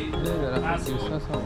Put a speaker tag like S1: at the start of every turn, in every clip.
S1: درخت کریسمس هم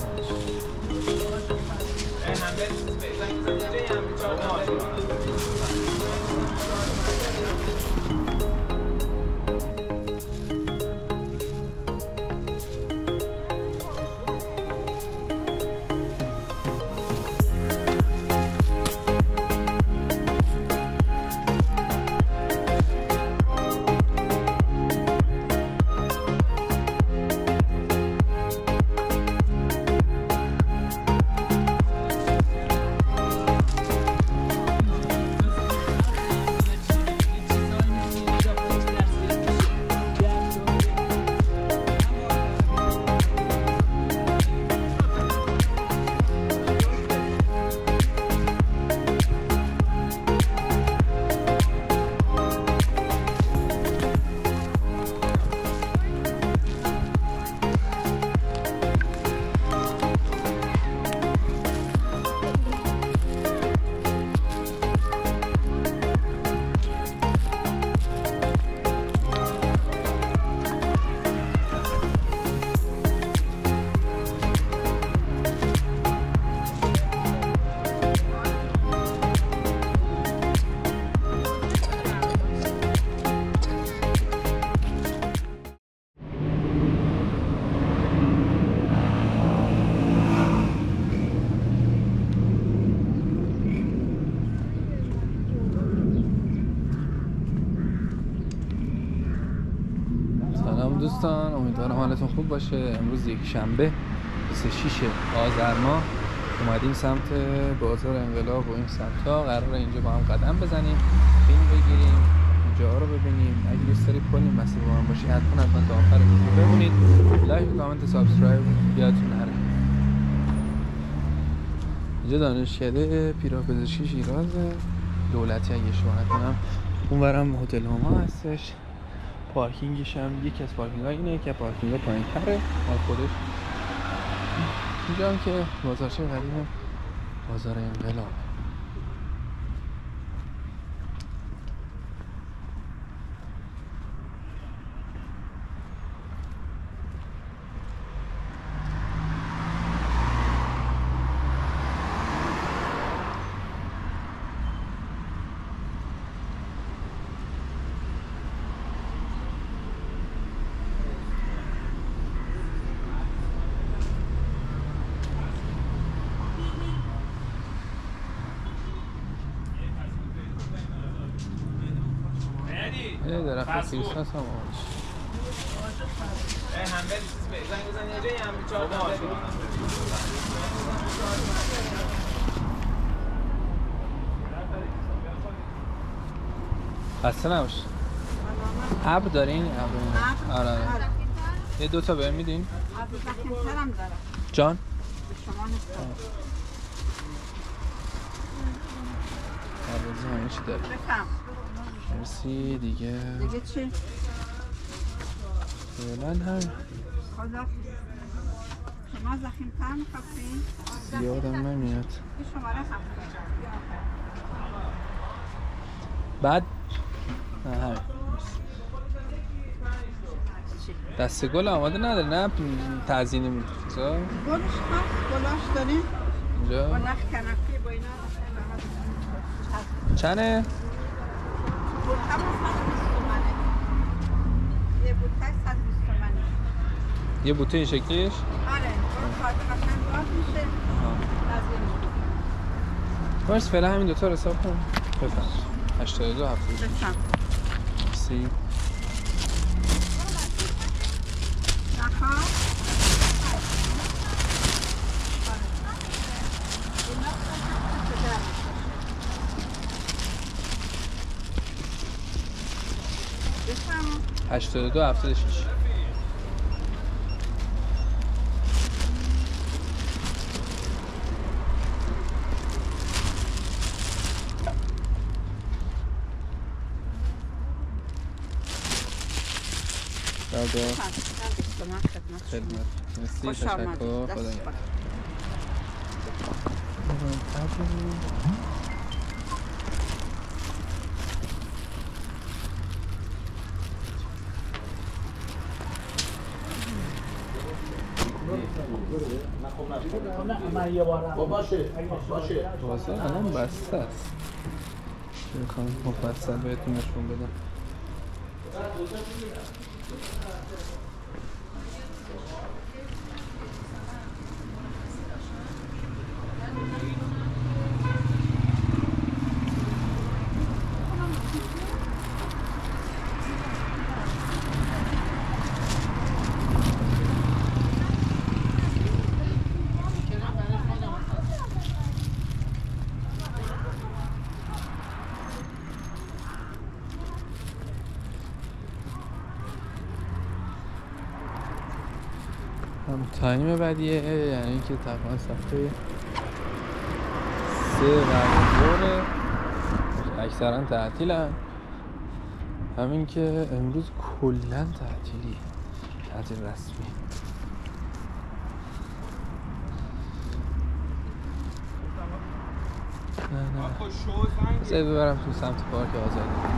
S1: دوستان، امیدوارم حالتون خوب باشه. امروز یک شنبه 26 آذر ماه اومدیم سمت بازار انقلاب و این سمتا. قراره اینجا با هم قدم بزنیم، فیلم بگیریم، اینجا رو ببینیم. اگه دوست دارید کلی مسیر با من باشید حتما تا آخر ویدیو ببینید. لایک، کامنت، سابسکرایب یادتون نره. اینجا دانشکده پیراپزشکی شیراز دولتی اگه اشتباه نکنم. اونورم هتل هما هستش. پارکینگش هم یکی از پارکینگ‌ها اینه که پارکینگ پایین‌تره مال خودش. اینجا هم که بازارچه قدیم بازار انقلاب. درخت کریسمس هم آمدش. خسته نباش. ابر دارین؟ آره. یه دوتا بهم میدین؟ جان؟ آره همه چی داره. مرسی. دیگه
S2: چی؟
S1: فعلا هم
S2: شما زخیم‌تر می‌خواستین؟
S1: زیادم نمیاد.
S2: شماره 7
S1: بعد نه همین دسته گل آماده نداره؟ نه تزیینی میده چیزا؟
S2: گلش هست، گلاش داریم
S1: اینجا؟
S2: با نخ کنفی با اینا
S1: چنده؟
S2: بوته 120 تومنه. یه بوته 120 تومنه.
S1: یه بوته این شکلیش؟
S2: آره، اون کارت قشنگ باز میشه. تزیین میشه.
S1: باش فعلا همین دوتا رو حساب کن. بفرم 82 70.
S2: بفرم.
S1: سی.
S2: نخواه؟
S1: 82 76. خدمت. مرسی، تشکر. خدا نگهدار.
S2: 120
S1: واسه الان بسته است. میخوام مفصل بهتون نشون بدم. تایم بعدیه یعنی که تقریبا صفحه 3 بعد اکثرا تعطیلن. همین که امروز کلا تعطیلی، تعطیل رسمی. نه بذاری ببرم تو سمت پارک آزادی.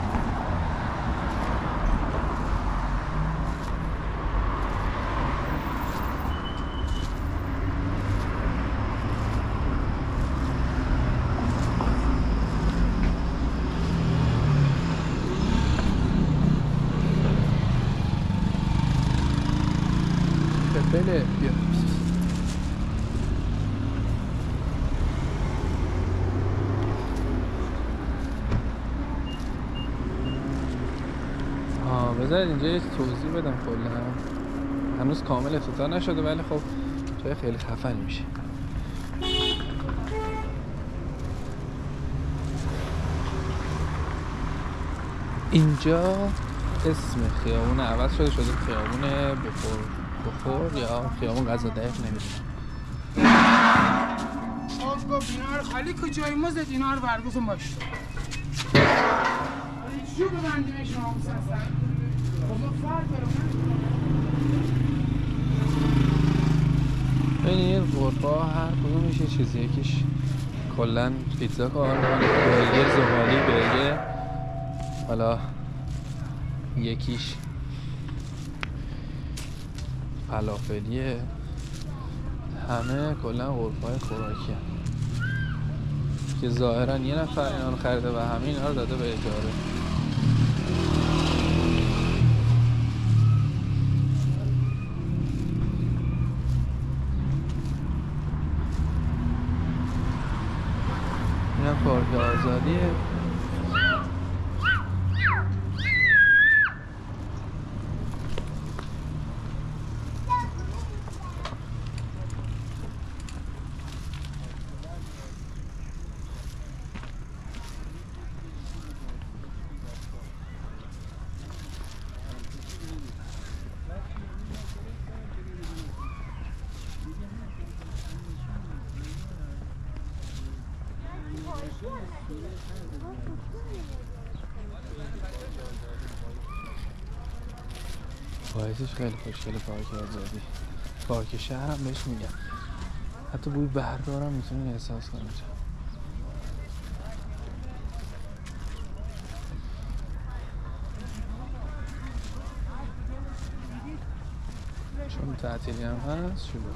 S1: بله بیا. بذارید اینجا یه توضیح بدم. کلا هنوز کامل افتتاح نشده ولی خب جای خیلی خفنی میشه. اینجا اسم خیابون عوض شده خیابون بخور یا خیابون غذا دقیق نمیدونم.
S3: آج گفت اینا رو خالی کجایی ما زد اینا رو برگزم باشه. چیو ببندیم شما مسلسل؟ خب فرق
S1: داره. این غرفا هر کدومش یه چیزی. یکیش کلا پیتزا کار می‌کنه، برگر زغالی، برگر، حالا یکیش فلافلیه. همه کلا غرفه‌های خوراکی هست که ظاهرا یه نفر اینا رو خریده و همه اینا رو داده به اجاره. اینم پارک آزادیه. پایتش خیلی خوشگله. پارک آزادی، پارک شهر هم بهش میگن. حتی بوی بهردار هم میتونین احساس کنید. چون تعطیلی هم هست شلوغه.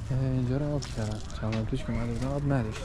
S1: اینجا رو آب کردن چند وقت پیش که اومده بودن آب نداشت.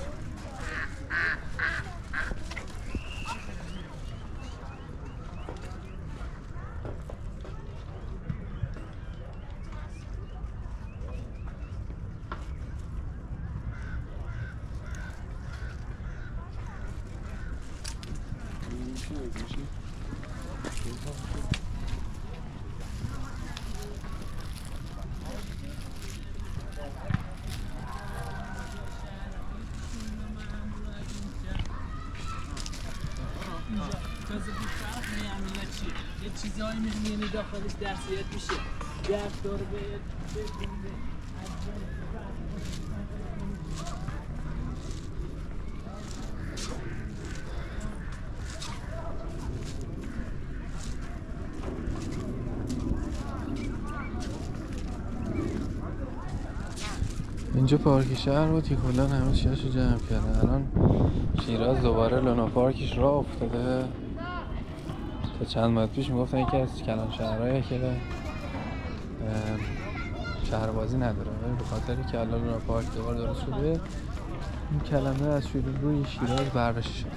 S4: یه چیزایی می‌بینی داخلش درسیت میشه گرفتار به
S1: اینجا پارک شهر بود که کلا همه چیاشو جمع کردن. الان شیراز دوباره لونا پارکش راه افتاده. تا چند ماه پیش میگفتن یکی از کلان شهرهایی که شهربازی نداره، ولی به خاطری که الان لونا پارک دوباره درست شده این کلمه از روی شیراز برداشته شده.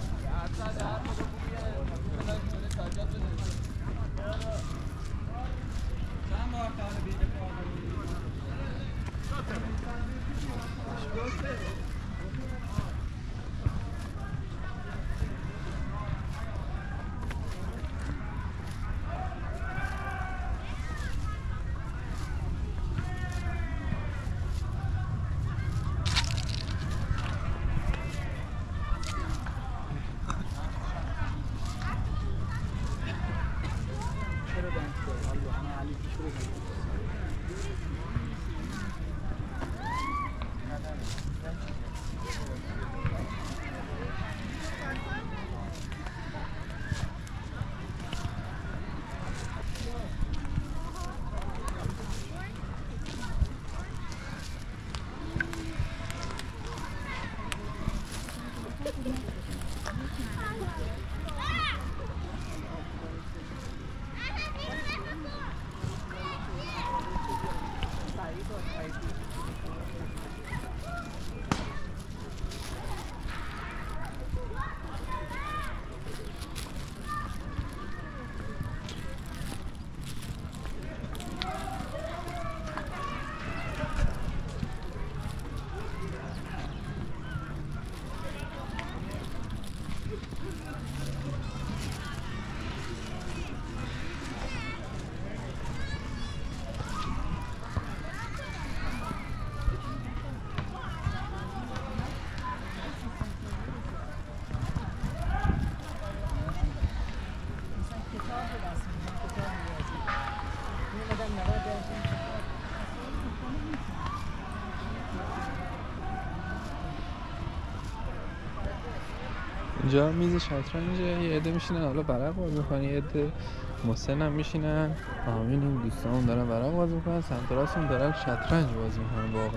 S1: اینجا میز شطرنج، یه عده میشینن حالا ورق بازی میکنن، یه عده مسن هم میشینن. این دوستان دارن ورق بازی میکنن، سمت راستون دارن شطرنج بازی میکنن. واقعا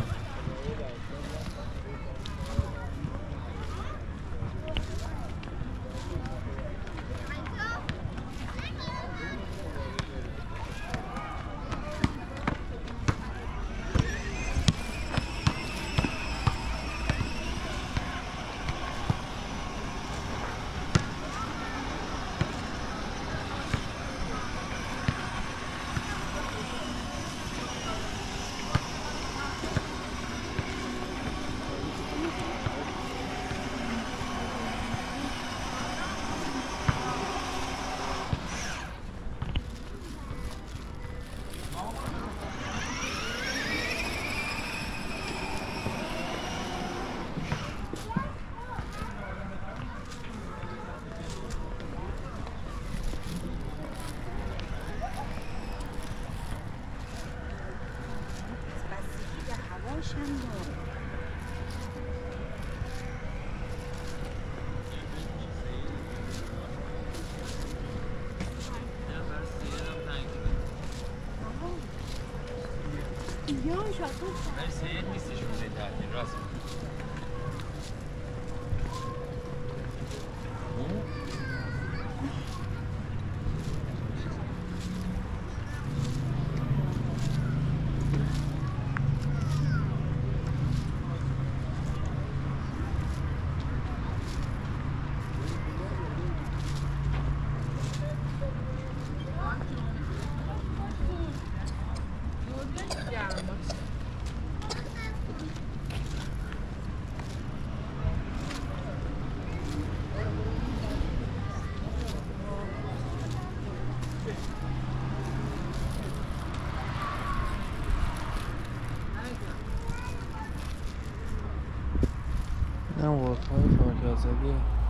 S1: اینم غرفه‌های پاک آزادیه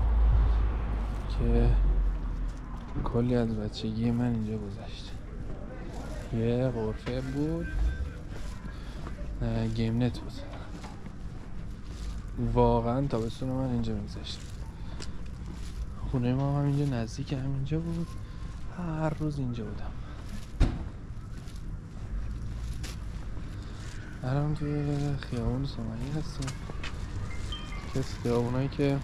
S1: که کلی از بچگی من اینجا گذشت. یه غرفه بود گیم نت بود، واقعا تابستون من اینجا میگذشت. خونه ما هم اینجا نزدیک همینجا بود، هر روز اینجا بودم. الان توی خیابون سومنی هستیم که از خیابونایی که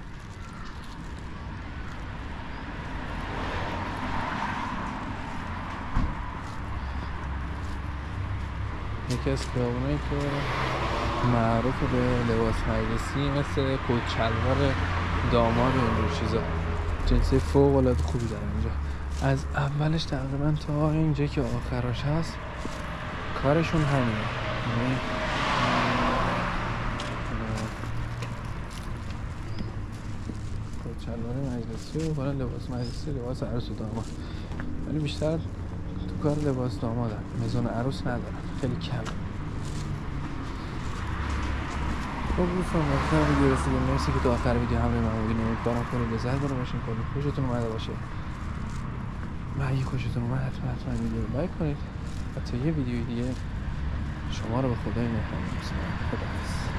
S1: یکی از خیابونایی که معروف به لباس مجلسی مثل کت شلوار داماد و اینجور چیزا، جنسه فوق العاده خوبی داره اینجا. از اولش تقریبا تا اینجا که آخرش هست کارشون همینه، یعنی کت شلوار مجلسی و حالا لباس مجلسی، لباس عروس و داماد، ولی بیشتر تو کار لباس دامادن، میزان عروس ندارن، خیلی کم. خب دوستان وقتی ویدیو رسیدیم، مرسی که تو آخر ویدیو همراه من بودین. امیدوارم کنید لذت برده باشین، کلی خوشتون اومده باشه و اگه خوشتون اومد حتما ویدیو رو لایک کنید و تا یه ویدیو دیگه شما رو به خدای مهربان می‌سپارم. خداحافظ.